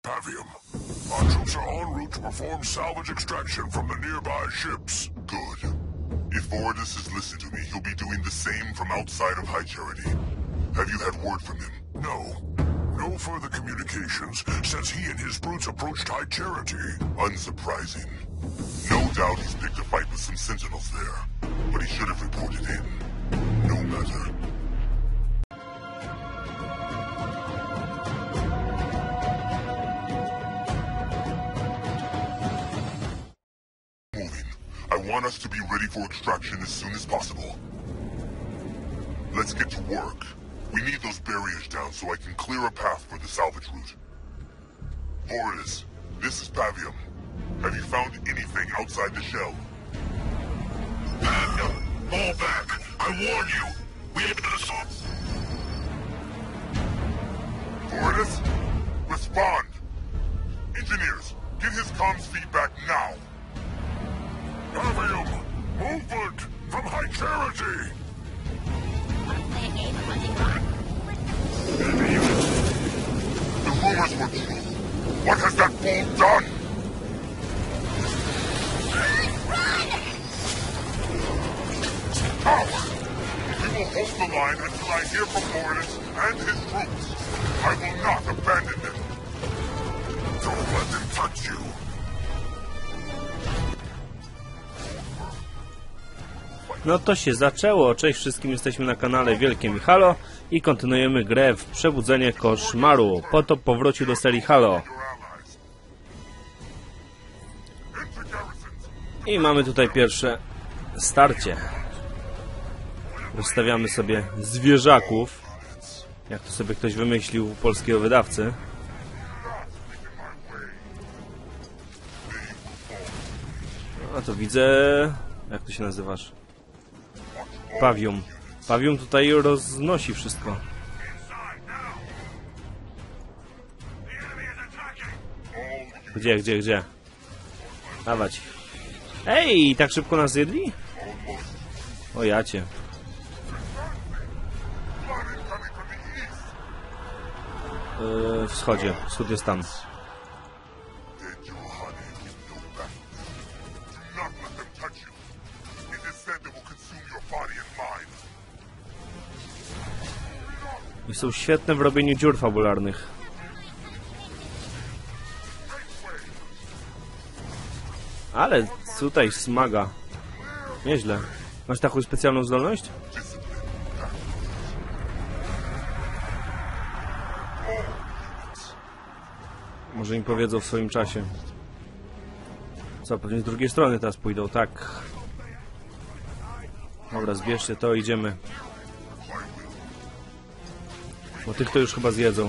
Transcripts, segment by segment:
Pavium. Our troops are en route to perform salvage extraction from the nearby ships. Good. If Voridus has listened to me, he'll be doing the same from outside of High Charity. Have you had word from him? No. No further communications since he and his brutes approached High Charity. Unsurprising. No doubt he's picked a fight with some sentinels there, but he should have reported in. No matter. Moving. I want us to be ready for extraction as soon as possible. Let's get to work. We need those barriers down so I can clear a path for the salvage route. Voridus, this is Pavium. Have you found anything outside the shell? Pavium, fall back. I warn you. We have an assault. Voridus, respond. Engineers, get his comms feedback now. Pavium, movement from High Charity. The rumors were true. What has that fool done? Coward! We will hold the line until I hear from Voridus and his troops. I will not abandon them. Don't let them touch you. No to się zaczęło. Cześć wszystkim, jesteśmy na kanale Wielkie Halo i kontynuujemy grę w Przebudzenie Koszmaru. Potop powrócił do serii Halo. I mamy tutaj pierwsze starcie. Rozstawiamy sobie zwierzaków, jak to sobie ktoś wymyślił, polskiego wydawcy. No to widzę... Jak ty się nazywasz? Pavium. Pavium tutaj roznosi wszystko. Gdzie? Dawać. Ej, tak szybko nas zjedli? O jacie. Wschodzie. Wschód jest tam. I są świetne w robieniu dziur fabularnych. Ale tutaj smaga. Nieźle. Masz taką specjalną zdolność? Może im powiedzą w swoim czasie. Co, pewnie z drugiej strony teraz pójdą, tak. Dobra, zbierzcie to, idziemy. Bo tych to już chyba zjedzą.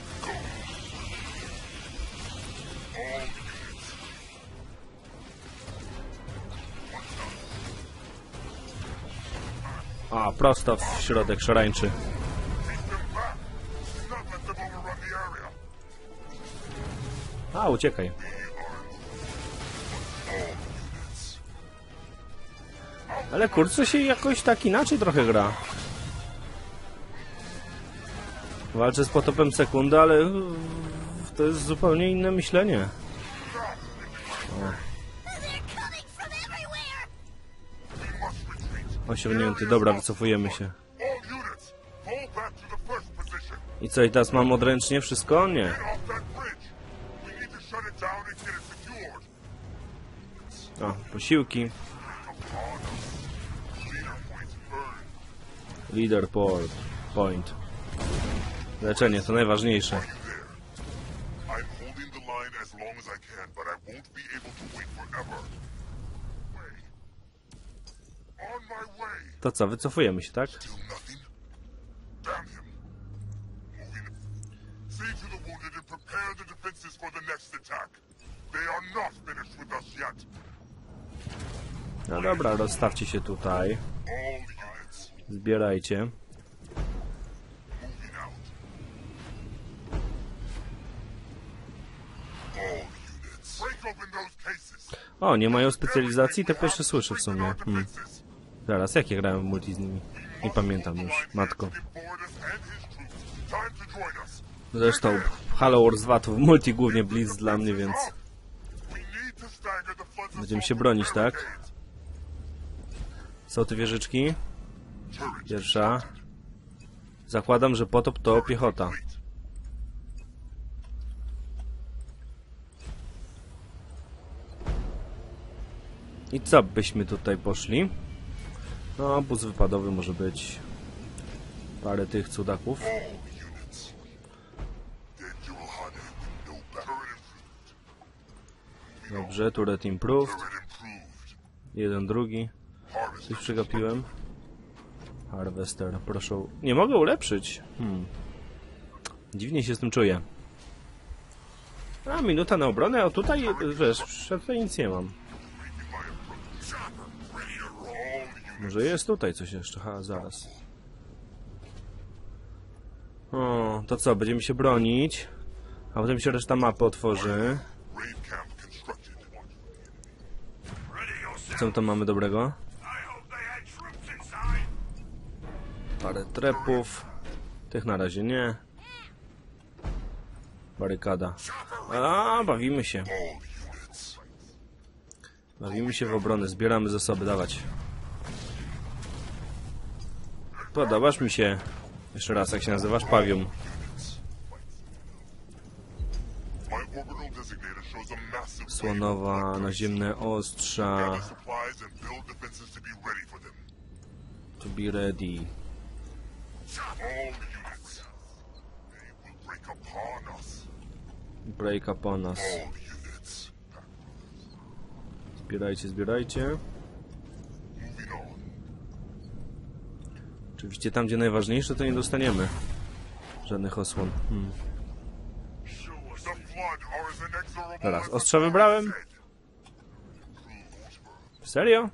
A, prosto w środek szarańczy. A, uciekaj. Ale kurczę, się jakoś tak inaczej trochę gra. Walczę z potopem sekundę, ale to jest zupełnie inne myślenie. Osiągnięty. Dobra, wycofujemy się. I co, i teraz mam odręcznie wszystko? Nie. O, posiłki. Leader point. Leczenie to najważniejsze. To co, wycofujemy się, tak? No dobra, rozstawcie się tutaj. Zbierajcie. O, nie mają specjalizacji? To pierwsze słyszę w sumie. Zaraz, jak ja grałem w multi z nimi? Nie pamiętam już, matko. Zresztą Halo Wars 2 to w multi głównie blitz dla mnie, więc będziemy się bronić, tak? Są te wieżyczki. Pierwsza. Zakładam, że potop to piechota. I co byśmy tutaj poszli? No, obóz wypadowy może być. Parę tych cudaków. Dobrze, turret improved. Jeden, drugi. Coś przegapiłem. Harvester, proszę. Nie mogę ulepszyć. Dziwnie się z tym czuję. A, minuta na obronę, a tutaj, wiesz, tutaj nic nie mam. Może jest tutaj coś jeszcze? Ha, zaraz. O, to co? Będziemy się bronić. A potem się reszta mapy otworzy. Co tam mamy dobrego? Parę trepów. Tych na razie nie. Barykada. A, bawimy się. Bawimy się w obronę. Zbieramy zasoby. Dawać. Podobasz mi się. Jeszcze raz, jak się nazywasz? Pawium. Słonowa, naziemne ostrza. To be ready. Break upon us. Zbierajcie, zbierajcie. Oczywiście tam, gdzie najważniejsze, to nie dostaniemy żadnych osłon. Teraz ostrza wybrałem. Serio?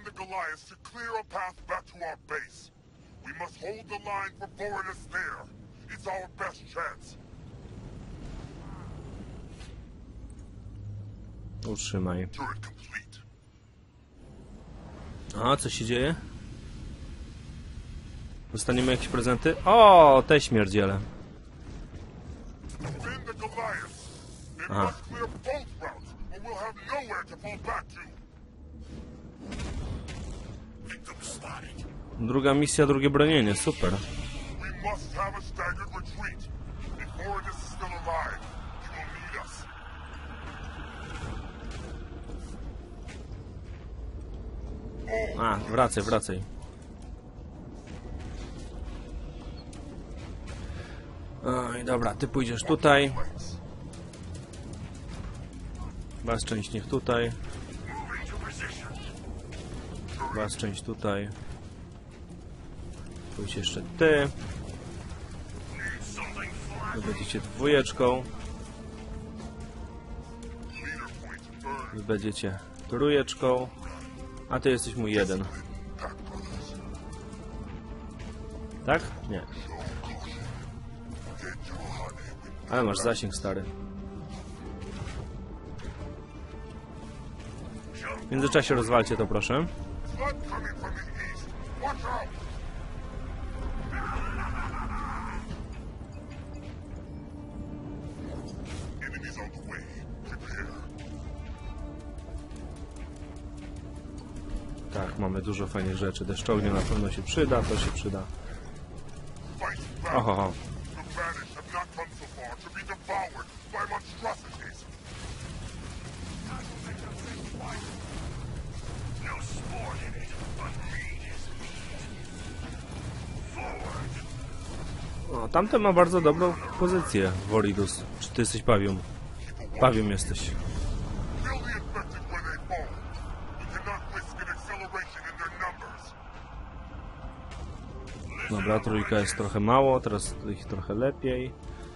Utrzymaj. A, co się dzieje? Dostaniemy jakieś prezenty? O, te śmierdziele. Aha. Druga misja, drugie bronienie, super. A, wracaj, wracaj. Oj, dobra, ty pójdziesz tutaj. Was część niech tutaj. Was część tutaj. Pójdź jeszcze ty. Wy będziecie dwójeczką. Wy będziecie trójeczką. A ty jesteś mój jeden. Tak? Nie. Ale masz zasięg, stary. W międzyczasie rozwalcie to, proszę. Tak, mamy dużo fajnych rzeczy. Deszcz ognia na pewno się przyda, to się przyda. Oho. O, tamten ma bardzo dobrą pozycję, Voridus. Czy ty jesteś pawium? Pawium jesteś. Dobra, trójka jest trochę mało, teraz ich trochę lepiej.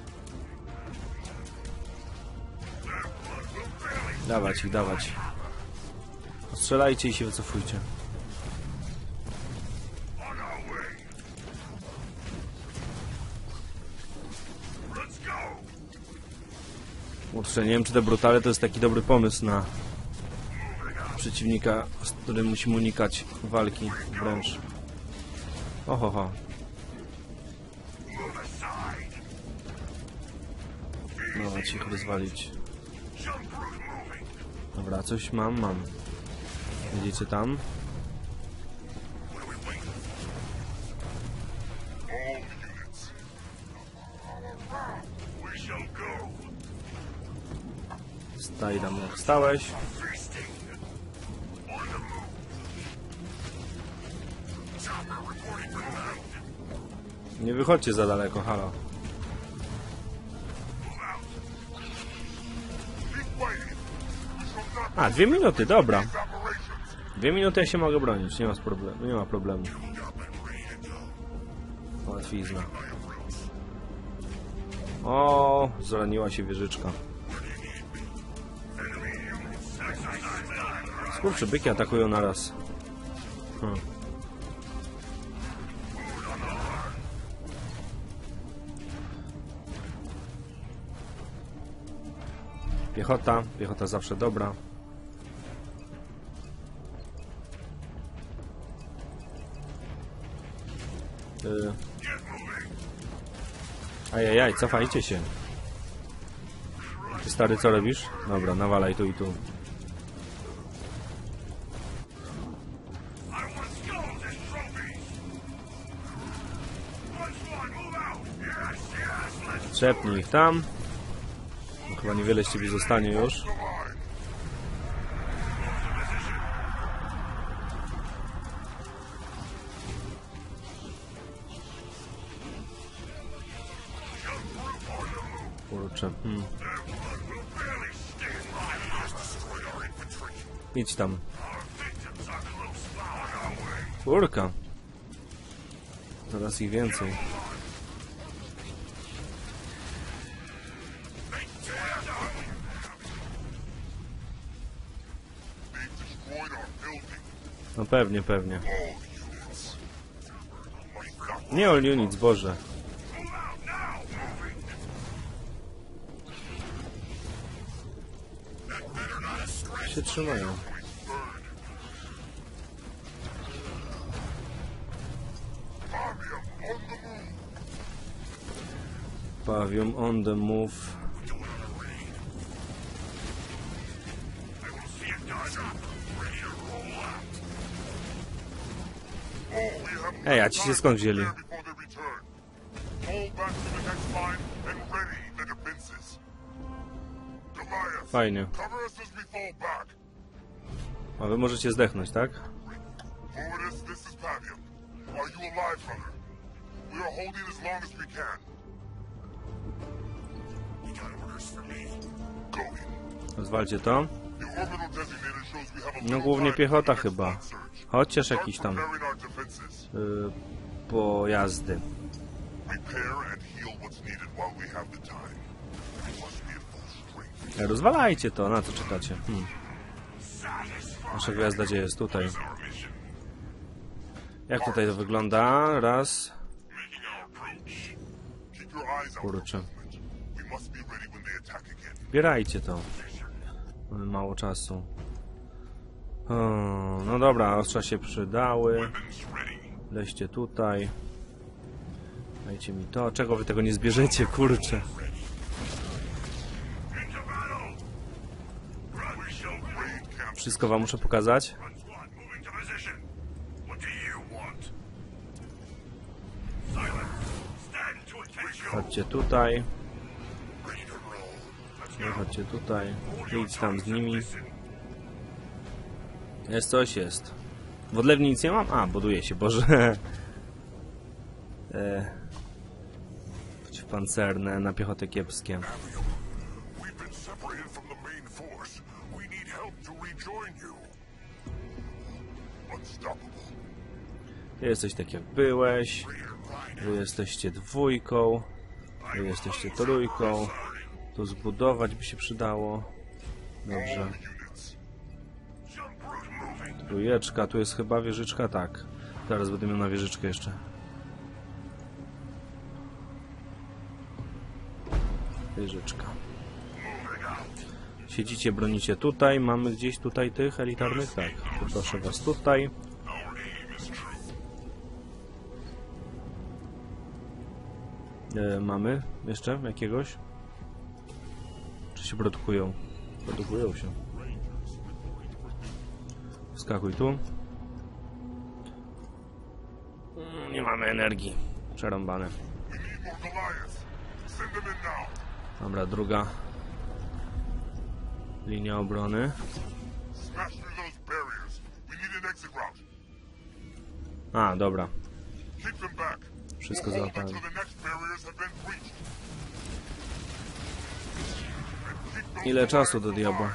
Dawać ich, dawać. Strzelajcie i się wycofujcie. Kurczę, nie wiem, czy te brutale to jest taki dobry pomysł na przeciwnika, z którym musimy unikać walki wręcz. Ohoho. dać ich rozwalić. Dobra, coś mam. Widzicie tam? Staj tam jak stałeś. Nie wychodźcie za daleko, halo. A, 2 minuty, dobra. 2 minuty ja się mogę bronić, nie ma problemu. Łatwizna. O, zraniła się wieżyczka. Skurczybyki atakują naraz. Piechota zawsze dobra. Ajajaj, cofajcie się. Ty stary, co robisz? Dobra, nawalaj tu i tu. Trzepnij ich tam. No, chyba niewiele z ciebie zostanie już. Kurczę. Idź tam. Kurka. Teraz ich więcej. No pewnie. Nie all units, Boże. Się trzymają. Pavium on the move. Ej, a ci się skąd wzięli? Fajnie. A wy możecie zdechnąć, tak? Rozwalcie to. No głównie piechota chyba. Chociaż jakiś tam pojazdy. Rozwalajcie to, na co czekacie? Nasza gwiazda gdzie jest? Tutaj. Jak tutaj to wygląda? Raz. Kurczę. Zbierajcie to. Mamy mało czasu. No dobra, ostrza się przydały. Leźcie tutaj. Dajcie mi to. Czego wy tego nie zbierzecie, kurczę? Wszystko wam muszę pokazać. Chodźcie tutaj. Chodźcie tutaj. Idź tam z nimi. Jest coś, jest. W odlewni nic nie mam? A, buduje się, Boże. Pancerne, na piechotę kiepskie. Ty jesteś tak jak byłeś. Wy jesteście dwójką. Wy jesteście trójką. Tu zbudować by się przydało. Dobrze. Trójeczka, tu jest chyba wieżyczka, tak. Zaraz będę miał na wieżyczkę jeszcze. Wieżyczka. Siedzicie, bronicie tutaj. Mamy gdzieś tutaj tych elitarnych? Tak. Proszę was tutaj. Mamy jeszcze jakiegoś? się produkują. Produkują się. Wskakuj tu. Nie mamy energii. Przerąbane. Dobra, druga linia obrony. A, dobra. Wszystko załapałem. Ile czasu do diabła?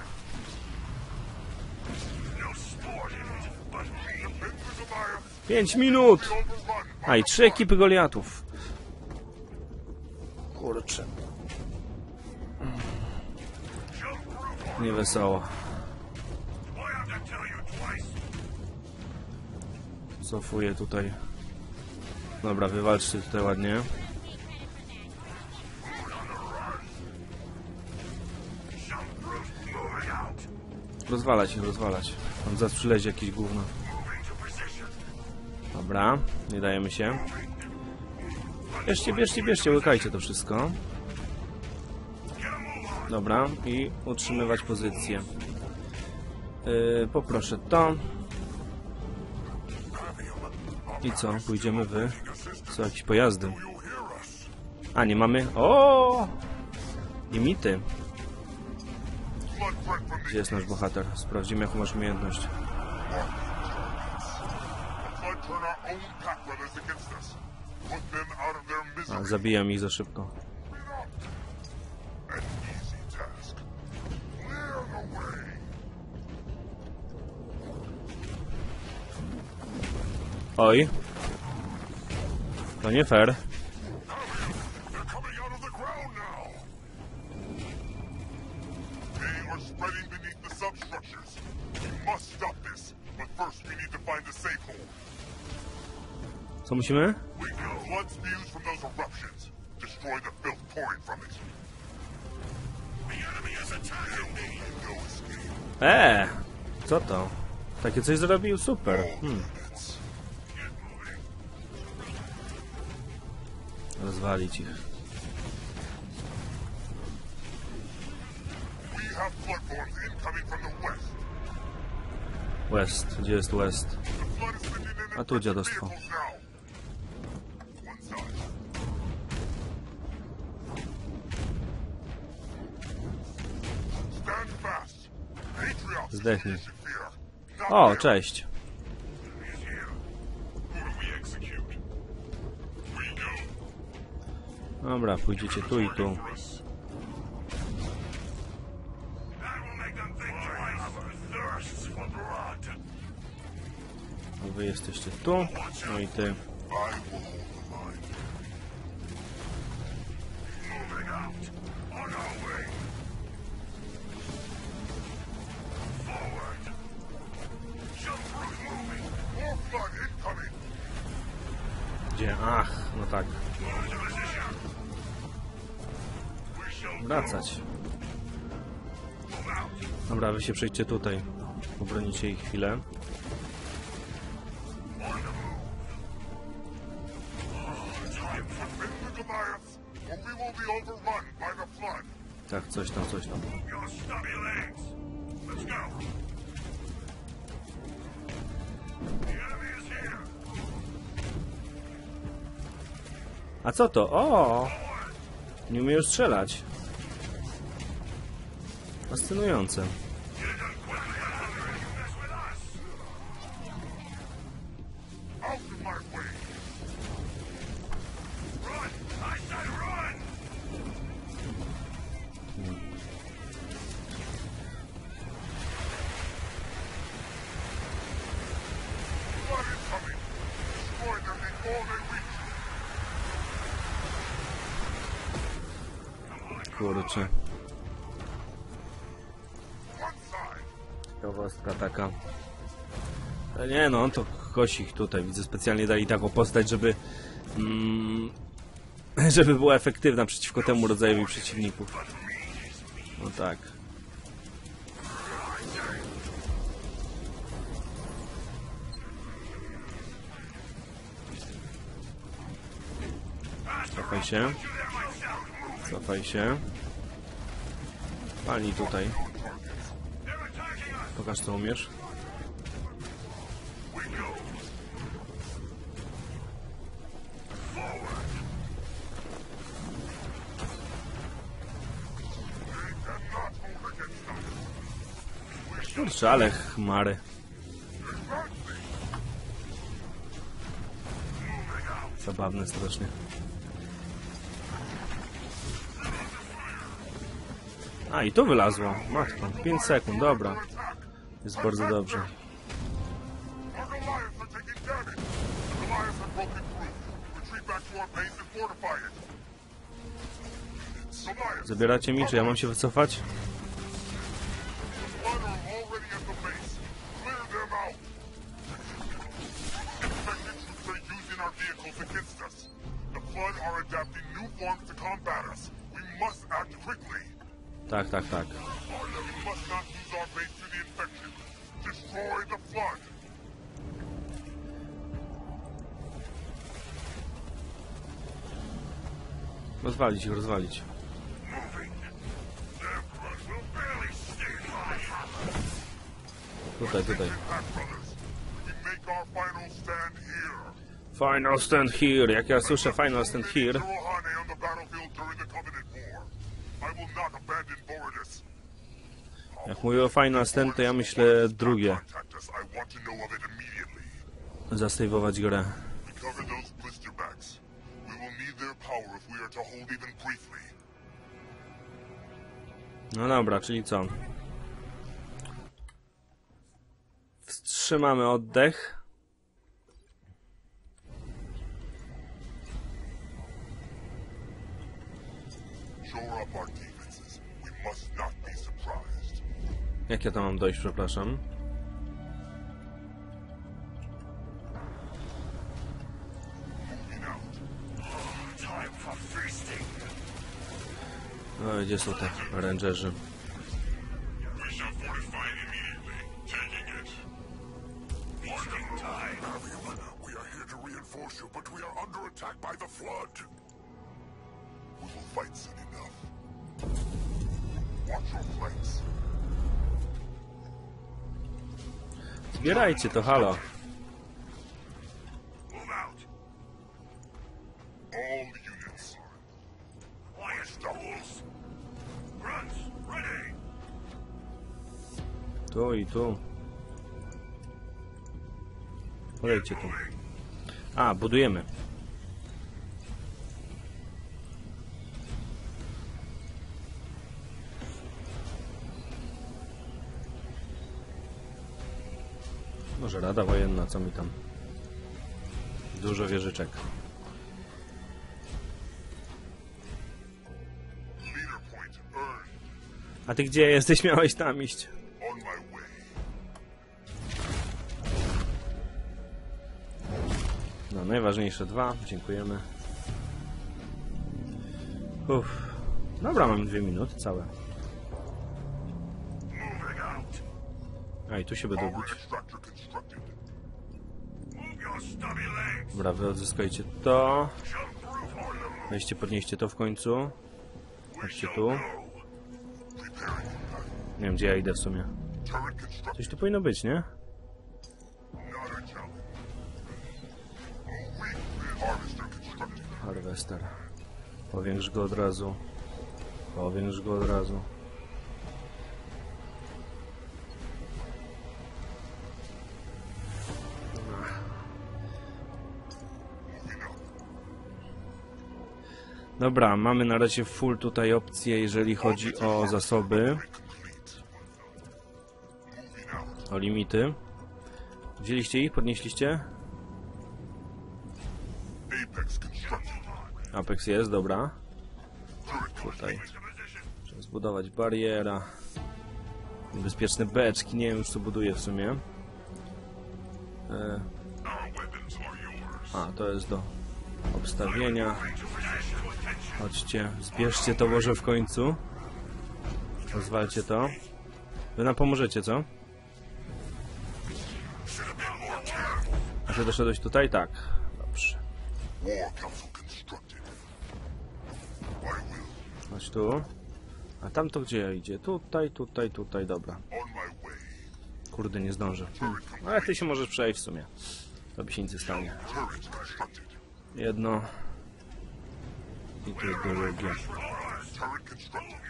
Pięć minut! A i 3 ekipy Goliatów. Kurczę. Niewesoło. Cofuję tutaj. Dobra, wywalczcie tutaj ładnie. Rozwalać ich, rozwalać. Tam zaraz przylezie jakieś gówno. Dobra, nie dajemy się. Bierzcie, bierzcie, bierzcie, łykajcie to wszystko. Dobra, i utrzymywać pozycję. Poproszę to. I co? Pójdziemy wy? Są jakieś pojazdy. A, nie mamy... O! Limity. Gdzie jest nasz bohater? Sprawdzimy, jaką masz umiejętność. A, zabijam ich za szybko. Oj. To nie fair. Co musimy? Co to? Takie coś zrobił? Super. Rozwalić ich. West. Gdzie jest West? A tu dziadostwo. Zdechnij. O, cześć. Dobra, pójdziecie tu i tu. Wy jesteście tu, no i ty. Gdzie? Ach, no tak. Wracać. Dobra, wy się przejdźcie tutaj. Obronicie ich chwilę. Tak, coś tam, coś tam. A co to? O! Nie umieją strzelać. Fascynujące. Kurczę. Ciekawostka taka. Nie no, to kosich tutaj. Widzę, specjalnie dali taką postać, żeby żeby była efektywna przeciwko temu rodzajowi przeciwników. No tak. Cofaj się. Cofaj się. Palnij tutaj. Pokaż, co umiesz. Kurczę, ale chmary. Zabawne strasznie. A, i to wylazło. Matko, 5 sekund, dobra. Jest bardzo dobrze. Zabieracie mi, czy ja mam się wycofać? Tak, tak, tak. Rozwalić ich, rozwalić. Tutaj, tutaj. Final stand here. Jak ja słyszę final stand here, jak mówię o final stand, to ja myślę drugie. Zasejwować grę. No dobra, czyli co? Wstrzymamy oddech. Jak ja tam mam dojść, przepraszam? No, gdzie są te rangerzy? Zbierajcie to, halo. Tu i tu. Podejdźcie tu. A, budujemy. Może Rada Wojenna, co mi tam? Dużo wieżyczek. A ty gdzie jesteś? Miałeś tam iść. No, najważniejsze 2. Dziękujemy. Uff. Dobra, mam 2 minuty całe. A, i tu się będę bić. Dobra, wy odzyskajcie to. Weźcie, podnieście to w końcu. Chodźcie tu. Nie wiem, gdzie ja idę w sumie. Coś tu powinno być, nie? Harvester. Powiększ go od razu. Powiększ go od razu. Dobra, mamy na razie full tutaj opcje, jeżeli chodzi o zasoby. O limity. Wzięliście ich? Podnieśliście? Apex jest, dobra. Tutaj. Trzeba zbudować bariera. Bezpieczne beczki, nie wiem już co buduję w sumie. A, to jest do obstawienia. Chodźcie, zbierzcie to może w końcu. Rozwalcie to. Wy nam pomożecie, co? A ty doszedłeś tutaj? Tak. Dobrze. Chodź tu. A tamto gdzie idzie? Tutaj, tutaj, tutaj, dobra. On my way. Kurde, nie zdążę. Ale ty się możesz przejść w sumie. To by się nic nie stanie. Turret constructed. Jedno. I tu drugie. Turret constructed.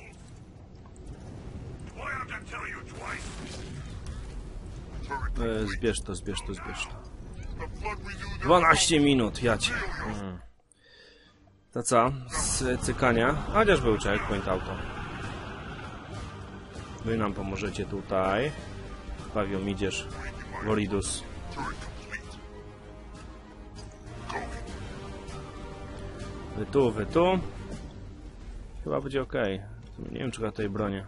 Zbierz to, zbierz to, zbierz to. The flood renewed their 12 minut, jacie. To co? Z cykania? Chociaż był checkpoint auto. Wy nam pomożecie tutaj. Pawią, idziesz. Voridus. turret complete. Wy tu. Chyba będzie ok. Nie wiem, czy ja tutaj bronię.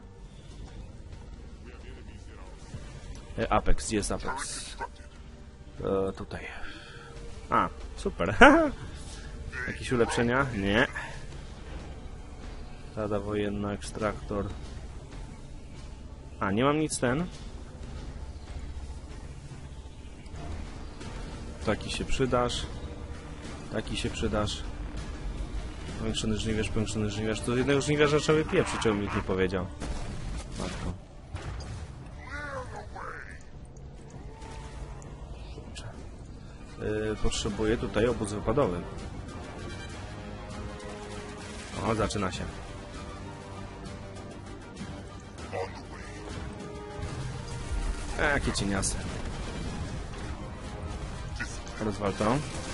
Apex, gdzie jest Apex? Tutaj. A, super. Jakieś ulepszenia? Nie. Tada wojenna, ekstraktor. A, nie mam nic ten. Taki się przydasz. Taki się przydasz. Powiększony żniwiarz, powiększony żniwiarz. To jednego żniwiarza trzeba wypieprzyć, czemu mi nikt nie powiedział. Matko. Potrzebuję tutaj obóz wypadowy. O, zaczyna się. Jakie cieniasy. Rozwal to.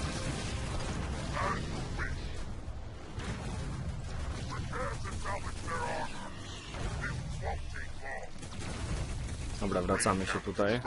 Dobra, wracamy się tutaj.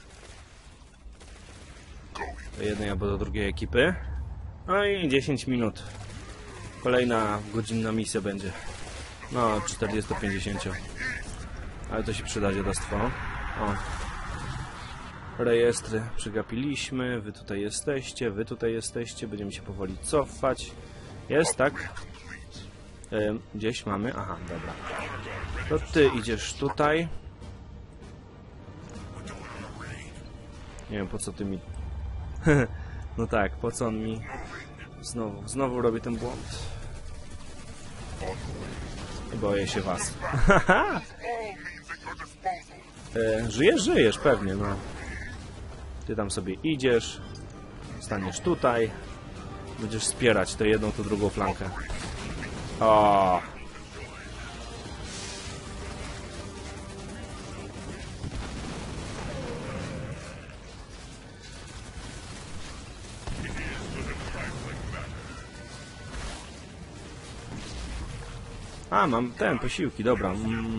Do jednej albo do drugiej ekipy. No i 10 minut. Kolejna godzinna misja będzie. No, 40-50. Ale to się przyda, dziadostwo. O. Rejestry przegapiliśmy. Wy tutaj jesteście, wy tutaj jesteście. Będziemy się powoli cofać. Jest, tak? Gdzieś mamy? Aha, dobra. To ty idziesz tutaj. Nie wiem, po co ty mi... No tak, po co on mi... Znowu robię ten błąd. I boję się was. Żyjesz, pewnie, no. Ty tam sobie idziesz. Staniesz tutaj. Będziesz wspierać tę jedną, tę drugą flankę. O. A, mam ten, posiłki, dobra.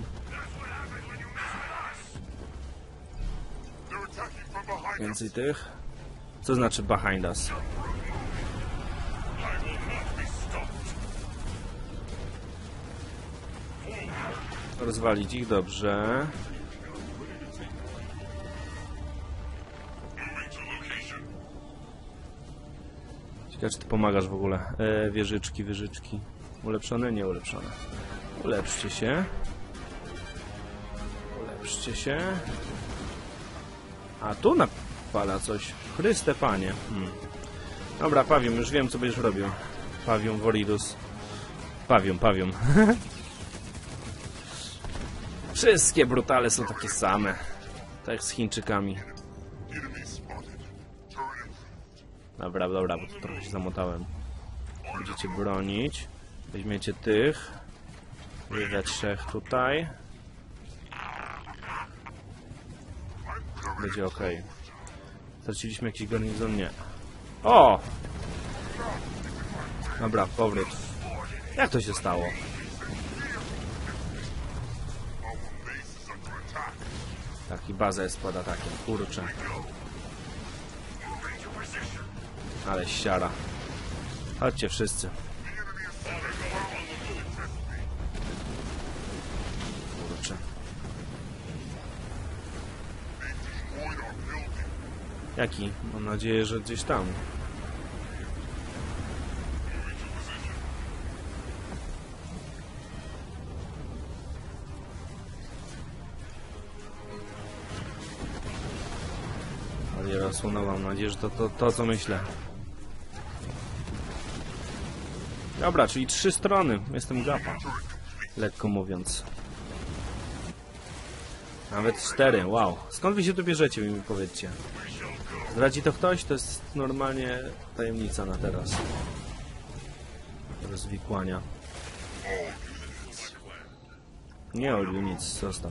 Więcej tych. Co znaczy behind us? Rozwalić ich, dobrze. Ciekawe, czy ty pomagasz w ogóle. Wieżyczki. Ulepszone? Nie ulepszone. Ulepszcie się. Ulepszcie się. A tu napala coś. Chryste panie. Dobra, Pawium, już wiem, co będziesz robił. Pawium, Voridus. Pawium. Wszystkie brutale są takie same. Tak jak z Chińczykami. Dobra, bo tu trochę się zamotałem. Będziecie bronić. Weźmiecie tych. We trzech tutaj. Będzie ok. Straciliśmy jakiś garnizon? Nie. O! Dobra, powrót. Jak to się stało? Taki baza jest pod atakiem. Kurczę. Ale siara. Chodźcie wszyscy. Kurczę. Jaki? Mam nadzieję, że gdzieś tam. Bariera słona, mam nadzieję, że to co myślę. Dobra, czyli 3 strony. Jestem gapa. Lekko mówiąc. Nawet 4, wow. Skąd wy się tu bierzecie, mi powiedzcie? Zdradzi to ktoś? To jest normalnie tajemnica na teraz. Rozwikłania. Nie Oliu, nic, zostaw.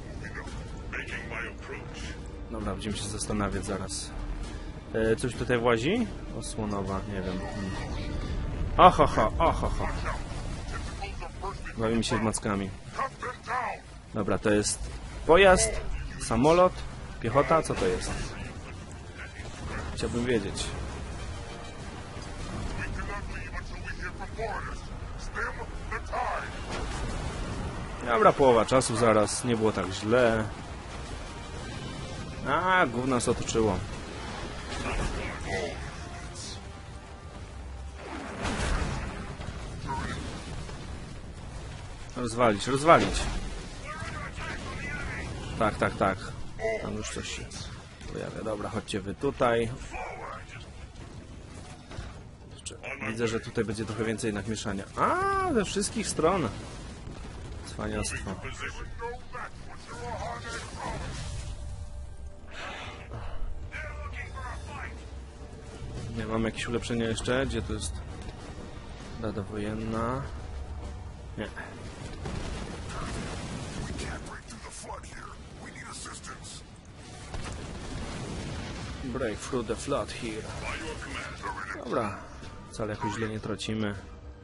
Dobra, będziemy się zastanawiać zaraz. Coś tutaj włazi? Osłonowa, nie wiem. Ohoho, ohoho. Bawimy się z mackami. Dobra, to jest pojazd, samolot, piechota, co to jest? Chciałbym wiedzieć. Dobra, połowa czasu zaraz, nie było tak źle. A, gówno nas otoczyło. Rozwalić, rozwalić. Tak, tak, tak. Tam już coś się pojawia. Dobra, chodźcie wy tutaj. Widzę, że tutaj będzie trochę więcej jednak mieszania. A, ze wszystkich stron. Cwaniactwo. Nie, mam jakieś ulepszenia jeszcze? Gdzie to jest? Rada wojenna. Nie. Break through the flood here. Dobra. Wcale jakoś źle nie tracimy.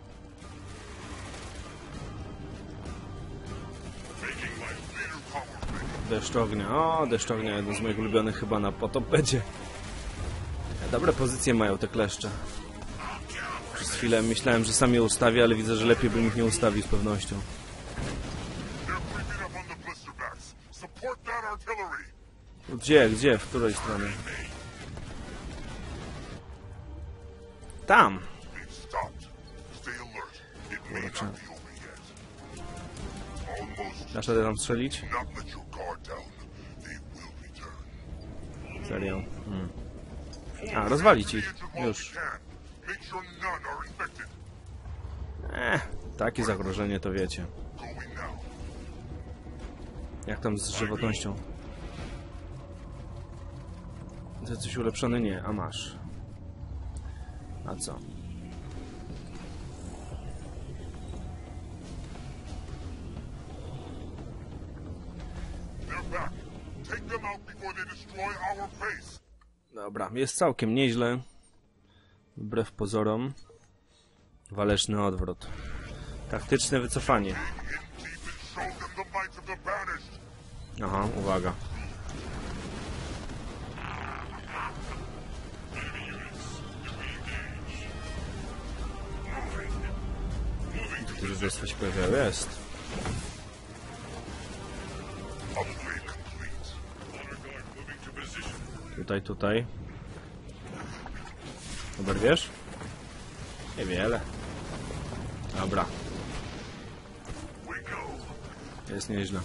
Deszcz ognia. O, deszcz ognia, jeden z moich ulubionych chyba na potop będzie. Dobre pozycje mają te kleszcze. Przez chwilę myślałem, że sam je ustawię, ale widzę, że lepiej bym ich nie ustawił z pewnością. Gdzie? Gdzie? W której stronie? Tam! Dasz radę tam strzelić? Serio? A, rozwalić ich. Już. Takie zagrożenie to wiecie. Jak tam z żywotnością? To coś ulepszone? Nie, a masz. A co? Dobra, jest całkiem nieźle. Wbrew pozorom. Waleczny odwrót. Taktyczne wycofanie. Aha, uwaga. Tu już coś pojawiało. Jest. Tutaj, tutaj. Oberwiesz? Niewiele. Dobra. Jest nieźle.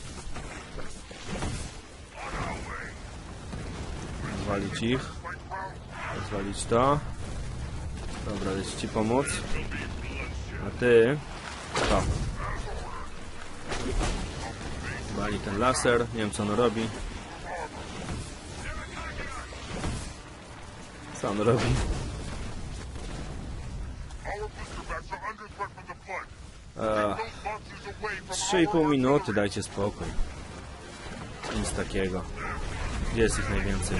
Zwalić ich. Zwalić to. Dobra, lecę ci pomóc. A ty... To. Wali ten laser. Nie wiem, co on robi. Co on robi? 3,5 minuty, dajcie spokój. Nic takiego. Gdzie jest ich najwięcej?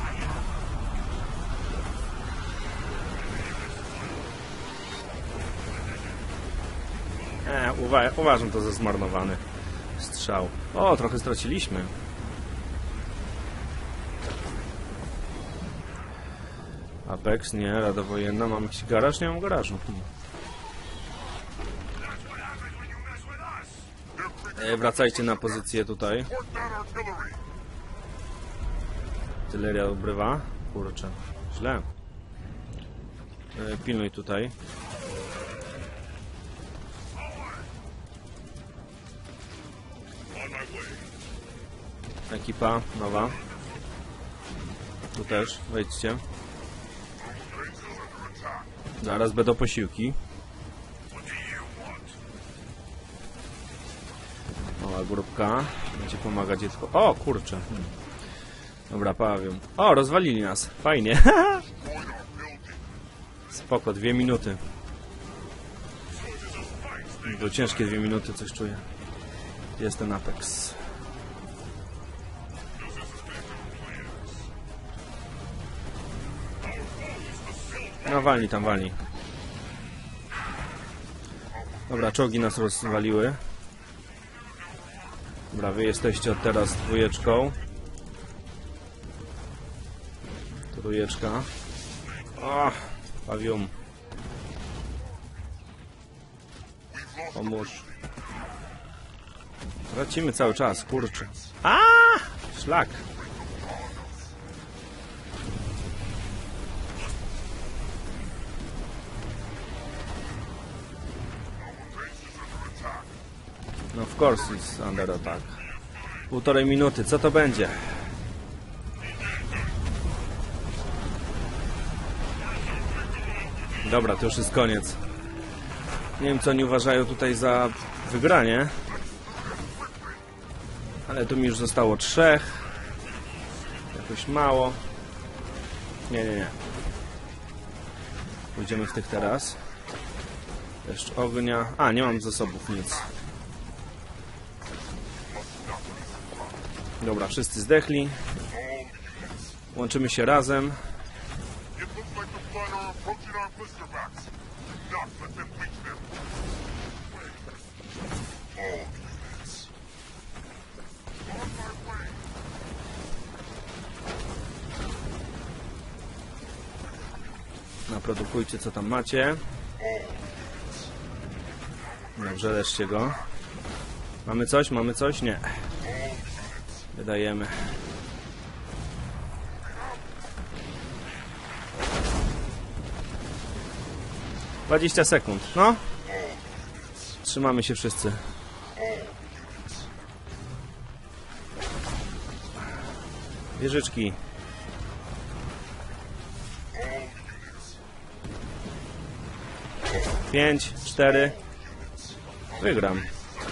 Uważam to za zmarnowany strzał. O, trochę straciliśmy. Apex, nie, Rada Wojenna. Mam jakiś garaż? Nie mam garażu. Wracajcie na pozycję tutaj. Artyleria obrywa. Kurczę, źle. Pilnuj tutaj. Ekipa nowa. Tu też, wejdźcie. Zaraz będą posiłki. grupka. Będzie pomagać dziecku. O, kurczę. Dobra, pawią. O, rozwalili nas. Fajnie. Spoko, 2 minuty. To ciężkie 2 minuty, coś czuję. Jest ten Apex. No walnij tam, walnij. Dobra, czołgi nas rozwaliły. Dobra, wy jesteście od teraz 2. Trójeczka. O, pawium. Pomóż. Tracimy cały czas, kurczę. A, szlak. No of course it's under attack. 1,5 minuty, co to będzie? Dobra, to już jest koniec. Nie wiem, co oni uważają tutaj za wygranie. Ale tu mi już zostało 3. Jakoś mało. Nie. Pójdziemy w tych teraz. Deszcz ognia. A, nie mam zasobów, nic. Dobra, wszyscy zdechli. Łączymy się razem. Naprodukujcie, co tam macie. Dobrze, leczcie go. Mamy coś? Mamy coś? Nie. Wydajemy. - 20 sekund. No. Trzymamy się wszyscy. Wieżyczki. 5, 4. Wygram.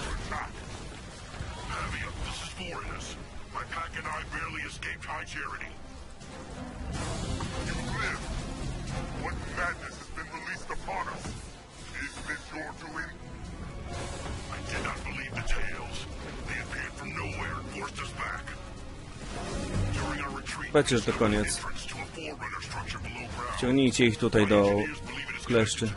Powiedzcie, że to koniec. Wciągnijcie ich tutaj do kleszczy.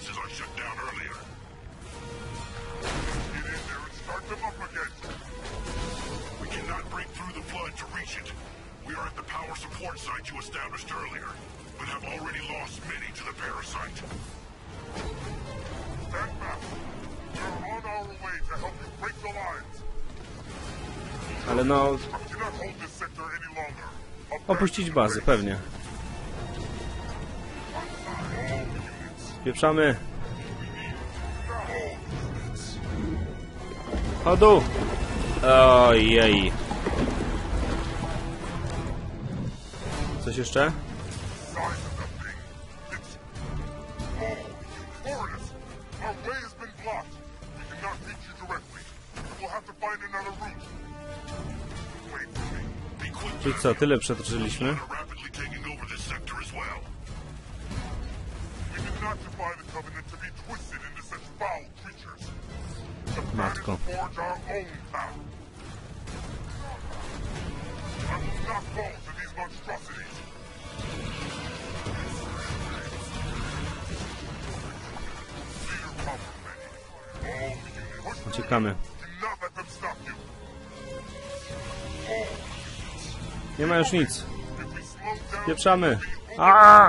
Ale no... Opuścić bazę, pewnie. Pieprzamy. Chodu! Ojej. Coś jeszcze? Czyli co, tyle przetoczyliśmy? Matko. Uciekamy. Nie ma już nic. Pieprzamy. Aaaa!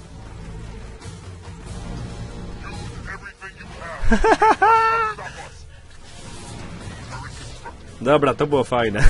Dobra, to było fajne.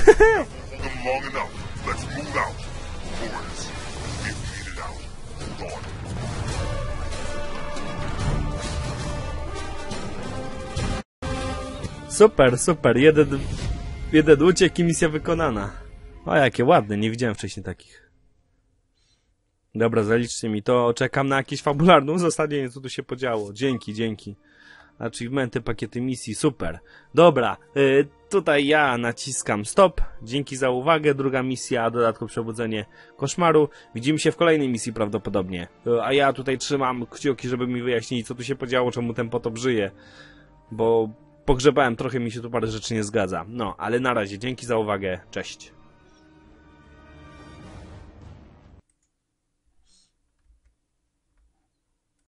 Super, super. Jeden uciekł i misja wykonana. O, jakie ładne, nie widziałem wcześniej takich. Dobra, zaliczcie mi to. Czekam na jakieś fabularne uzasadnienie, co tu się podziało. Dzięki. Achievementy, pakiety misji, super. Dobra, tutaj ja naciskam stop. Dzięki za uwagę. Druga misja, dodatkowo przebudzenie koszmaru. Widzimy się w kolejnej misji prawdopodobnie. A ja tutaj trzymam kciuki, żeby mi wyjaśnili, co tu się podziało, czemu ten potop żyje. Bo pogrzebałem, trochę mi się tu parę rzeczy nie zgadza. No, ale na razie, dzięki za uwagę, cześć.